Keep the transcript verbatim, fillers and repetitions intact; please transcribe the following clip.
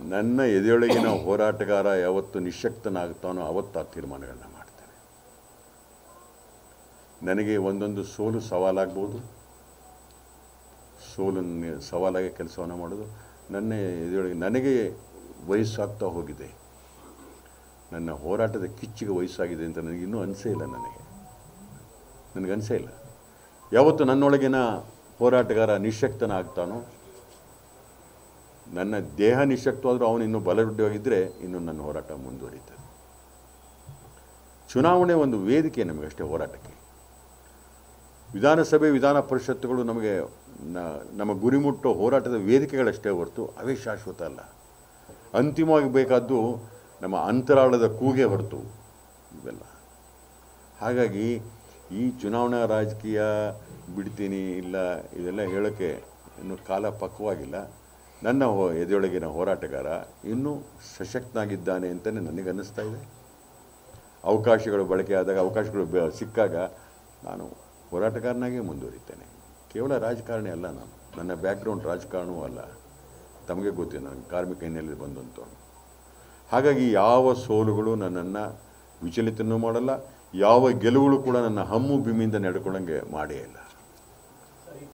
ನನ್ನ ಎದೆಯೊಳಗಿನ ಹೋರಾಟಗಾರ ಯಾವತ್ತು ನಿಶ್ಶಕ್ತನಾಗ್ತಾನೋ ಅವತ್ತು ಆ ತೀರ್ಮಾನಗಳನ್ನ ಮಾಡ್ತೇನೆ. ನನಗೆ ಒಂದೊಂದು ಸೋಲು ಸವಾಲಾಗ್ಬೋದು, ಸೋಲನ್ನು ಸವಾಲಾಗಿ ಕೆಲಸವನ್ನು ಮಾಡೋದು. ನನ್ನ ಎದೆಯೊಳಗೆ ನನಗೆ ವಯಸ್ಸಾಗ್ತಾ ಹೋಗಿದೆ, ನನ್ನ ಹೋರಾಟದ ಕಿಚ್ಚಿಗೆ ವಯಸ್ಸಾಗಿದೆ ಅಂತ ನನಗೆ ಇನ್ನೂ ಅನಿಸೇ ಇಲ್ಲ. ನನಗೆ ನನಗೆ ಅನಿಸೇ ಇಲ್ಲ. ಯಾವತ್ತು ನನ್ನೊಳಗಿನ ಹೋರಾಟಗಾರ ನಿಶ್ಶಕ್ತನಾಗ್ತಾನೋ, ನನ್ನ ದೇಹ ನಿಶ್ಶಕ್ತವಾದರೂ ಅವನು ಇನ್ನೂ ಬಲವೃದ್ಧವಾಗಿದ್ದರೆ ಇನ್ನೂ ನನ್ನ ಹೋರಾಟ ಮುಂದುವರಿತದೆ. ಚುನಾವಣೆ ಒಂದು ವೇದಿಕೆ ನಮಗಷ್ಟೇ ಹೋರಾಟಕ್ಕೆ. ವಿಧಾನಸಭೆ ವಿಧಾನ ಪರಿಷತ್ತುಗಳು ನಮಗೆ ನಮ್ಮ ಗುರಿ ಮುಟ್ಟೋ ಹೋರಾಟದ ವೇದಿಕೆಗಳಷ್ಟೇ ಹೊರತು ಅವೇ ಶಾಶ್ವತ ಅಲ್ಲ. ಅಂತಿಮವಾಗಿ ಬೇಕಾದ್ದು ನಮ್ಮ ಅಂತರಾಳದ ಕೂಗೆ ಹೊರತು ಇವೆಲ್ಲ. ಹಾಗಾಗಿ ಈ ಚುನಾವಣಾ ರಾಜಕೀಯ ಬಿಡ್ತೀನಿ ಇಲ್ಲ ಇದೆಲ್ಲ ಹೇಳೋಕ್ಕೆ ಇನ್ನೂ ಕಾಲ ಪಕ್ವಾಗಿಲ್ಲ. ನನ್ನ ಹೋ ಎದೆಯೊಳಗಿನ ಹೋರಾಟಗಾರ ಇನ್ನೂ ಸಶಕ್ತನಾಗಿದ್ದಾನೆ ಅಂತಲೇ ನನಗೆ ಅನ್ನಿಸ್ತಾ ಇದೆ. ಅವಕಾಶಗಳು ಬಳಕೆ ಆದಾಗ, ಅವಕಾಶಗಳು ಬ ಸಿಕ್ಕಾಗ ನಾನು ಹೋರಾಟಗಾರನಾಗೇ ಮುಂದುವರಿತೇನೆ. ಕೇವಲ ರಾಜಕಾರಣಿ ಅಲ್ಲ ನಾನು, ನನ್ನ ಬ್ಯಾಕ್ಗ್ರೌಂಡ್ ರಾಜಕಾರಣವೂ ಅಲ್ಲ. ತಮಗೆ ಗೊತ್ತಿದೆ, ನಾನು ಕಾರ್ಮಿಕ ಹಿನ್ನೆಲೆಯಲ್ಲಿ ಬಂದಂಥವನು. ಹಾಗಾಗಿ ಯಾವ ಸೋಲುಗಳು ನನ್ನನ್ನು ವಿಚಲಿತನೂ ಮಾಡಲ್ಲ, ಯಾವ ಗೆಲುವುಗಳು ಕೂಡ ನನ್ನ ಹಮ್ಮು ಬಿಮ್ಮಿಂದ ನಡ್ಕೊಳ್ಳೋಂಗೆ ಮಾಡೇ ಇಲ್ಲ.